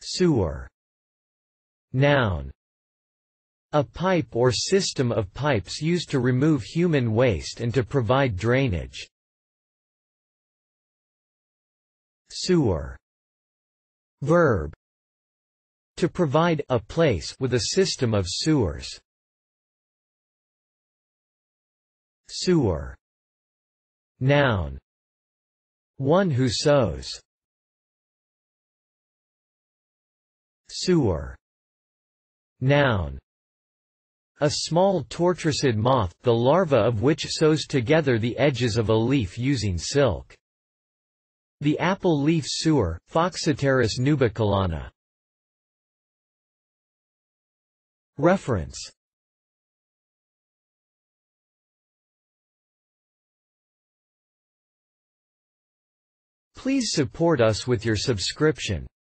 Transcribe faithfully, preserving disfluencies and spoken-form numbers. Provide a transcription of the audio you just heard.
Sewer. Noun. A pipe or system of pipes used to remove human waste and to provide drainage. Sewer. Verb. To provide a place with a system of sewers. Sewer. Noun. One who sows. Sewer. Noun. A small tortricid moth, the larva of which sews together the edges of a leaf using silk. The apple leaf sewer, Phoxopteris nubeculana. Reference. Please support us with your subscription.